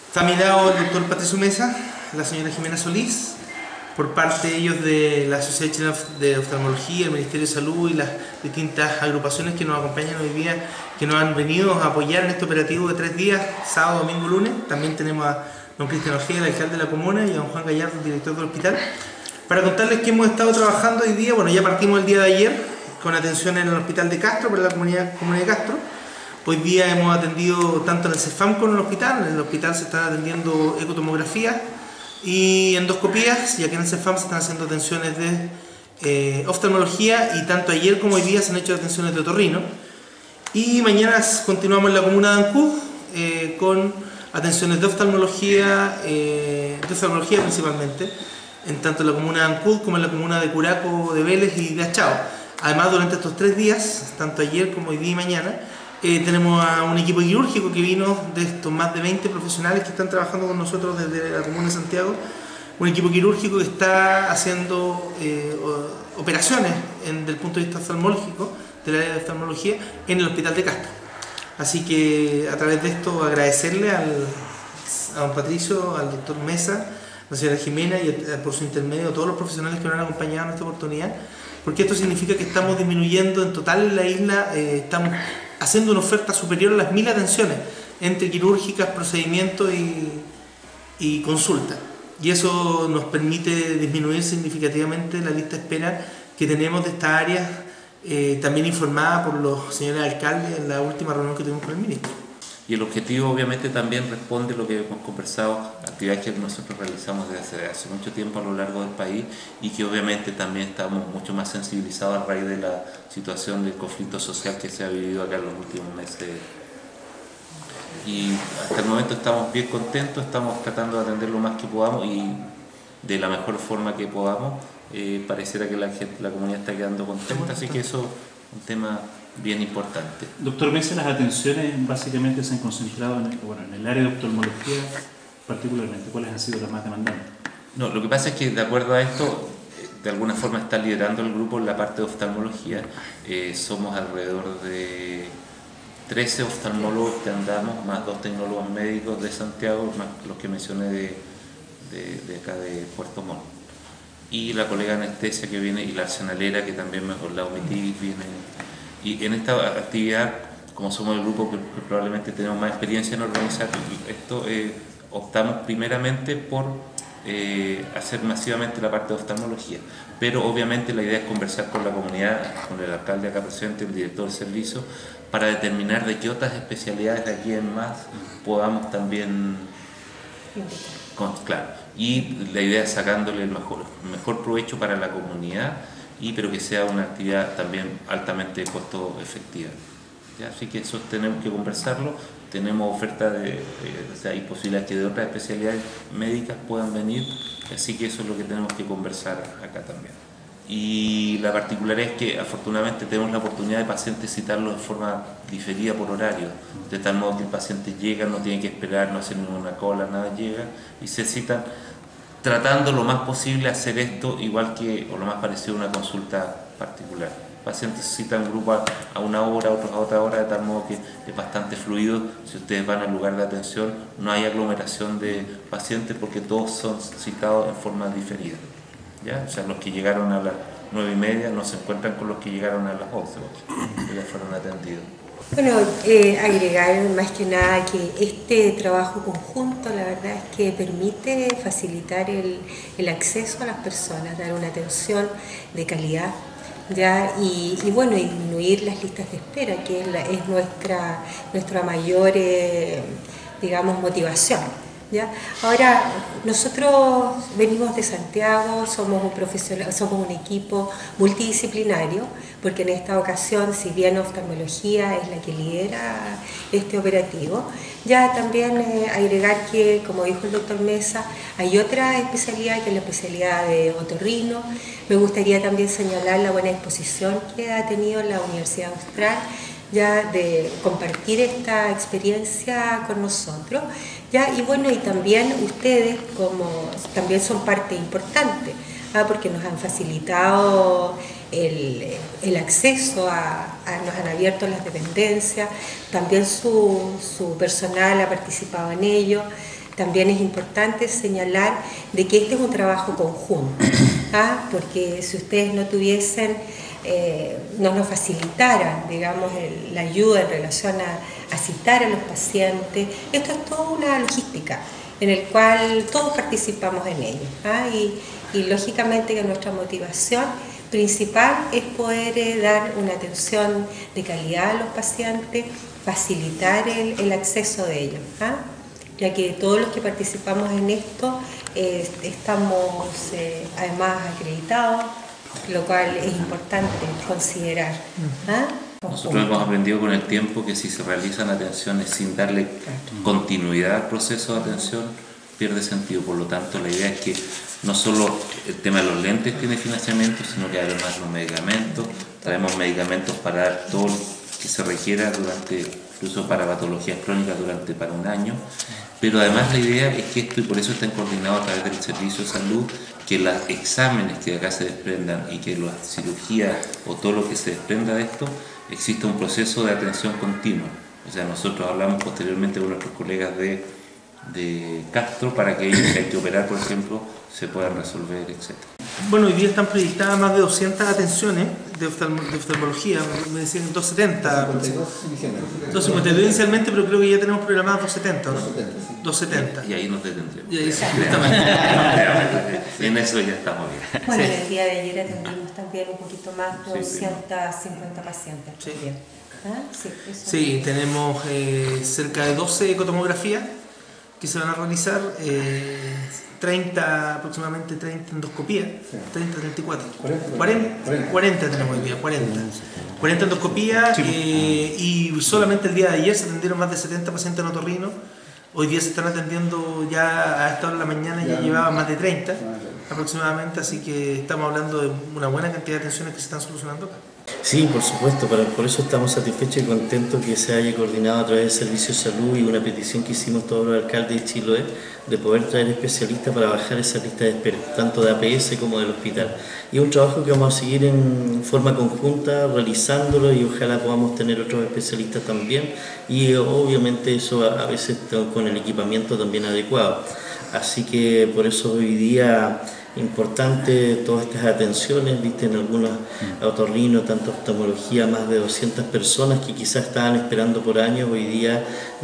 Está a mi lado el doctor Patricio Mesa, la señora Jimena Solís, por parte de ellos de la Sociedad Chilena de Oftalmología, el Ministerio de Salud y las distintas agrupaciones que nos acompañan hoy día, que nos han venido a apoyar en este operativo de 3 días, sábado, domingo, lunes. También tenemos a don Cristian Ojeda, el alcalde de la comuna, y a don Juan Gallardo, el director del hospital, para contarles que hemos estado trabajando hoy día. Bueno, ya partimos el día de ayer con atención en el hospital de Castro, para la comunidad de Castro. Hoy día hemos atendido tanto en el CEFAM como en el hospital. En el hospital se están atendiendo ecotomografías y endoscopías, y aquí en el CEFAM se están haciendo atenciones de oftalmología, y tanto ayer como hoy día se han hecho atenciones de otorrino. Y mañana continuamos en la comuna de Ancud con atenciones de oftalmología principalmente, en tanto en la comuna de Ancud como en la comuna de Curaco, de Vélez y de Achao. Además, durante estos 3 días, tanto ayer como hoy día y mañana, tenemos a un equipo quirúrgico que vino de estos más de 20 profesionales que están trabajando con nosotros desde la comuna de Santiago. Un equipo quirúrgico que está haciendo operaciones desde el punto de vista oftalmológico, del área de oftalmología, en el hospital de Castro. Así que a través de esto agradecerle a don Patricio, al doctor Mesa, a la señora Jimena, y por su intermedio a todos los profesionales que nos han acompañado en esta oportunidad, porque esto significa que estamos disminuyendo en total en la isla, estamos haciendo una oferta superior a las 1000 atenciones entre quirúrgicas, procedimientos y consulta. Y eso nos permite disminuir significativamente la lista de espera que tenemos de esta área, también informada por los señores alcaldes en la última reunión que tuvimos con el ministro. Y el objetivo obviamente también responde a lo que hemos conversado, actividades que nosotros realizamos desde hace mucho tiempo a lo largo del país, y que obviamente también estamos mucho más sensibilizados a raíz de la situación del conflicto social que se ha vivido acá en los últimos meses. Y hasta el momento estamos bien contentos, estamos tratando de atender lo más que podamos y de la mejor forma que podamos. Pareciera que la comunidad está quedando contenta, así que eso es un tema bien importante. Doctor Mesa, las atenciones básicamente se han concentrado en el área de oftalmología particularmente. ¿Cuáles han sido las más demandantes? No, lo que pasa es que de acuerdo a esto, de alguna forma está liderando el grupo en la parte de oftalmología. Somos alrededor de 13 oftalmólogos que andamos, más 2 tecnólogos médicos de Santiago, más los que mencioné de acá de Puerto Montt. Y la colega anestesia que viene, y la arsenalera que también la omití, viene. Y en esta actividad, como somos el grupo que probablemente tenemos más experiencia en organizar esto, optamos primeramente por hacer masivamente la parte de oftalmología. Pero obviamente la idea es conversar con la comunidad, con el alcalde acá presente, el director del servicio, para determinar de qué otras especialidades de aquí en más podamos también... Claro, y la idea es sacándole el mejor provecho para la comunidad, pero que sea una actividad también altamente costo efectiva. ¿Ya? Así que eso tenemos que conversarlo. Tenemos oferta hay posibilidades que de otras especialidades médicas puedan venir, así que eso es lo que tenemos que conversar acá también. Y la particularidad es que afortunadamente tenemos la oportunidad de pacientes citarlos de forma diferida por horario, de tal modo que el paciente llega, no tiene que esperar, no hace ninguna cola, nada, llega y se citan, tratando lo más posible hacer esto igual que, o lo más parecido a una consulta particular. Pacientes se citan en grupo a una hora, otros a otra hora, de tal modo que es bastante fluido. Si ustedes van al lugar de atención, no hay aglomeración de pacientes porque todos son citados en forma diferida. ¿Ya? O sea, los que llegaron a las 9:30 no se encuentran con los que llegaron a las 11, que ya fueron atendidos. Bueno, agregar más que nada que este trabajo conjunto, la verdad es que permite facilitar el acceso a las personas, dar una atención de calidad, ¿ya? Y bueno, disminuir las listas de espera, que es nuestra mayor, digamos, motivación. ¿Ya? Ahora, nosotros venimos de Santiago, somos un equipo multidisciplinario, porque en esta ocasión, si bien oftalmología es la que lidera este operativo, ya también agregar que, como dijo el doctor Mesa, hay otra especialidad que es la especialidad de otorrino. Me gustaría también señalar la buena exposición que ha tenido la Universidad Austral, ya de compartir esta experiencia con nosotros, ya, y bueno, y también ustedes como también son parte importante, porque nos han facilitado el acceso nos han abierto las dependencias, también su personal ha participado en ello. también es importante señalar de que este es un trabajo conjunto, porque si ustedes no tuviesen, no nos facilitaran, digamos, la ayuda en relación a citar a los pacientes, esto es toda una logística en el cual todos participamos en ello, y lógicamente que nuestra motivación principal es poder dar una atención de calidad a los pacientes, facilitar el acceso de ellos, ya que todos los que participamos en esto estamos además acreditados, lo cual es importante considerar. Nosotros hemos aprendido con el tiempo que si se realizan atenciones sin darle continuidad al proceso de atención, pierde sentido. Por lo tanto, la idea es que no solo el tema de los lentes tiene financiamiento, sino que además los medicamentos, traemos medicamentos para dar todo lo que se requiera incluso para patologías crónicas para un año. Pero además la idea es que esto, y por eso está coordinado a través del Servicio de Salud, que los exámenes que de acá se desprendan y que las cirugías o todo lo que se desprenda de esto, exista un proceso de atención continua. O sea, nosotros hablamos posteriormente con nuestros colegas de Castro para que ellos, que hay que operar, por ejemplo, se puedan resolver, etc. Bueno, hoy día están proyectadas más de 200 atenciones de oftalmología, me decían 270. 252 inicialmente, pero creo que ya tenemos programadas 270, ¿no? 270. Y ahí nos detendremos. Y ahí justamente. En eso ya estamos bien. Bueno, el día de ayer atendimos también un poquito más de 250 pacientes. Sí. Sí, tenemos cerca de 12 ecotomografías que se van a realizar, aproximadamente 30 endoscopías, 30, 34, 40 tenemos hoy día, 40 endoscopías, y solamente el día de ayer se atendieron más de 70 pacientes en otorrino. Hoy día se están atendiendo ya a esta hora de la mañana, ya llevaban más de 30 aproximadamente, así que estamos hablando de una buena cantidad de atenciones que se están solucionando acá. Sí, por supuesto, por eso estamos satisfechos y contentos que se haya coordinado a través del Servicio de Salud y una petición que hicimos todos los alcaldes de Chiloé de poder traer especialistas para bajar esa lista de espera, tanto de APS como del hospital. Y es un trabajo que vamos a seguir en forma conjunta realizándolo y ojalá podamos tener otros especialistas también y obviamente eso a veces con el equipamiento también adecuado. Así que por eso hoy día importante todas estas atenciones, viste, en algunos otorrinos, tanto oftalmología, más de 200 personas que quizás estaban esperando por años, hoy día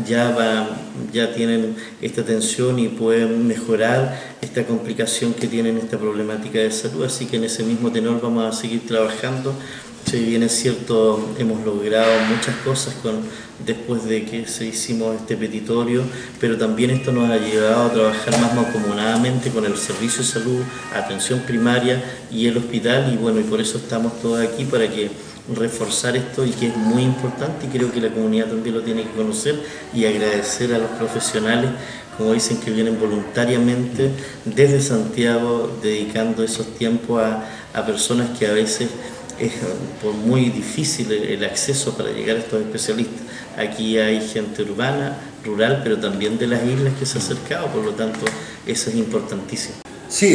ya tienen esta atención y pueden mejorar esta complicación que tienen, esta problemática de salud, así que en ese mismo tenor vamos a seguir trabajando. Si bien es cierto, hemos logrado muchas cosas después de que se hicimos este petitorio, pero también esto nos ha llevado a trabajar más mancomunadamente con el Servicio de Salud, atención primaria y el hospital, y bueno, y por eso estamos todos aquí para reforzar esto y que es muy importante y creo que la comunidad también lo tiene que conocer y agradecer a los profesionales, como dicen, que vienen voluntariamente desde Santiago dedicando esos tiempos a personas que a veces es por muy difícil el acceso para llegar a estos especialistas. Aquí hay gente urbana, rural, pero también de las islas que se ha acercado, por lo tanto eso es importantísimo. Sí,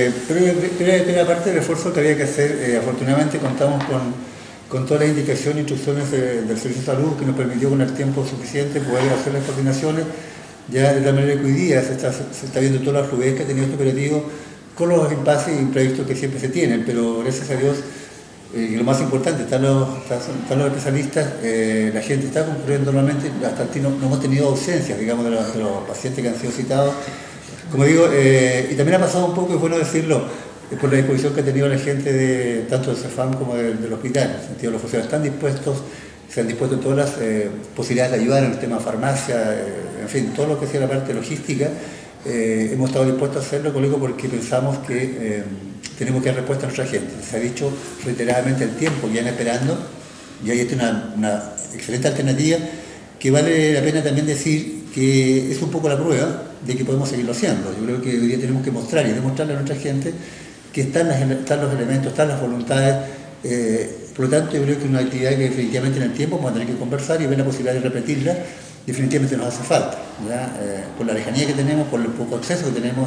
primera parte del esfuerzo que había que hacer, afortunadamente contamos con todas las indicaciones e instrucciones del Servicio de Salud que nos permitió con el tiempo suficiente poder hacer las coordinaciones, ya de tal manera que hoy día se está viendo toda la fluidez que ha tenido este operativo con los impases e imprevistos que siempre se tienen, pero gracias a Dios, y lo más importante, están los especialistas, la gente está concurriendo normalmente, hasta aquí no hemos tenido ausencias, digamos, de los pacientes que han sido citados. Como digo, y también ha pasado un poco, es bueno decirlo, por la disposición que ha tenido la gente tanto del CEFAM como del hospital. En el sentido, los funcionarios están dispuestos, se han dispuesto en todas las posibilidades de ayudar en el tema farmacia, en fin, todo lo que sea la parte logística. Hemos estado dispuestos a hacerlo, colega, porque pensamos que tenemos que dar respuesta a nuestra gente. Se ha dicho reiteradamente el tiempo que vienen esperando, y ahí está una excelente alternativa que vale la pena también decir que es un poco la prueba de que podemos seguirlo haciendo. Yo creo que hoy día tenemos que mostrar y demostrarle a nuestra gente que están los elementos, están las voluntades. Por lo tanto, yo creo que es una actividad que definitivamente en el tiempo vamos a tener que conversar y ver la posibilidad de repetirla. Definitivamente nos hace falta, por la lejanía que tenemos, por el poco acceso que tenemos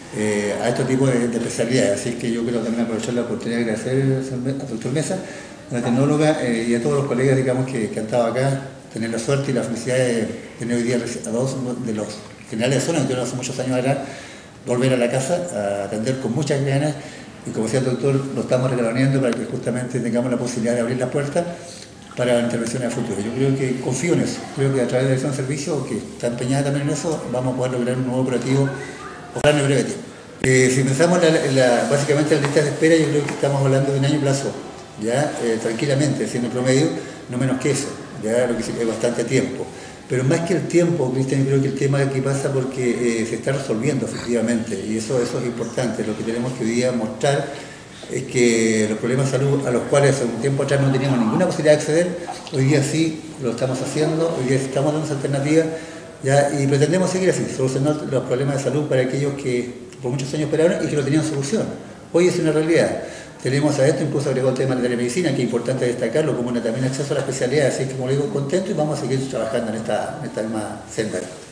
a estos tipos de especialidades. Así que yo quiero también aprovechar la oportunidad de agradecer al doctor Mesa, a la tecnóloga y a todos los colegas, digamos, que han estado acá, tener la suerte y la felicidad de tener hoy día a dos de los general de zona, que yo hace muchos años atrás, volver a la casa a atender con muchas ganas, y como decía el doctor, lo estamos reglamenando para que justamente tengamos la posibilidad de abrir la puerta para la intervención a futuro. Yo creo que confío en eso, creo que a través de la Dirección de Servicios, que está empeñada también en eso, vamos a poder lograr un nuevo operativo, ojalá en el breve tiempo. Si pensamos básicamente en las listas de espera, yo creo que estamos hablando de un año plazo, ya tranquilamente, siendo promedio, no menos que eso, ya lo que es bastante tiempo. Pero más que el tiempo, Cristian, creo que el tema aquí pasa porque se está resolviendo efectivamente, y eso es importante. Lo que tenemos que hoy día mostrar es que los problemas de salud a los cuales hace un tiempo atrás no teníamos ninguna posibilidad de acceder, hoy día sí lo estamos haciendo, hoy día estamos dando esa alternativa, ¿ya? Y pretendemos seguir así, solucionando los problemas de salud para aquellos que por muchos años esperaron y que no tenían solución. Hoy es una realidad. Tenemos a esto, incluso agregó el tema de la telemedicina, que es importante destacarlo como también acceso a la especialidad, así que como le digo, contento, y vamos a seguir trabajando en esta misma senda.